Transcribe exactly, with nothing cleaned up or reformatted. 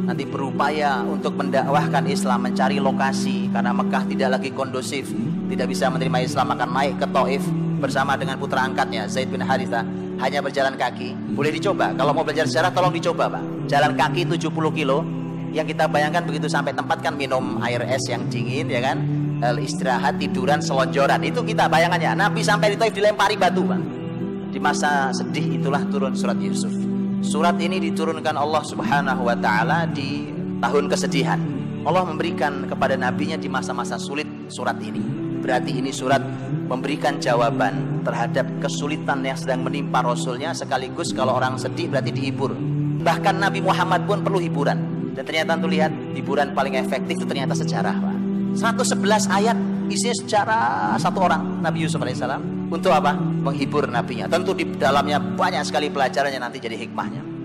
nanti berupaya untuk mendakwahkan Islam, mencari lokasi karena Mekah tidak lagi kondusif, tidak bisa menerima Islam, akan naik ke Taif bersama dengan putra angkatnya Zaid bin Harithah, hanya berjalan kaki. Boleh dicoba, kalau mau belajar sejarah tolong dicoba Pak. Jalan kaki tujuh puluh kilo, yang kita bayangkan begitu sampai tempat kan minum air es yang dingin ya kan, istirahat, tiduran, selonjoran, itu kita bayangannya. Nabi sampai di Taif dilempari batu Pak. Di masa sedih itulah turun surat Yusuf. Surat ini diturunkan Allah Subhanahu wa ta'ala di tahun kesedihan. Allah memberikan kepada nabinya di masa-masa sulit surat ini. Berarti ini surat memberikan jawaban terhadap kesulitan yang sedang menimpa Rasulnya, sekaligus kalau orang sedih berarti dihibur. Bahkan Nabi Muhammad pun perlu hiburan. Dan ternyata tuh lihat, hiburan paling efektif itu ternyata sejarah Pak. seratus sebelas ayat isinya sejarah satu orang, Nabi Yusuf alaihissalam. Untuk apa? Menghibur nabinya. Tentu di dalamnya banyak sekali pelajarannya, nanti jadi hikmahnya.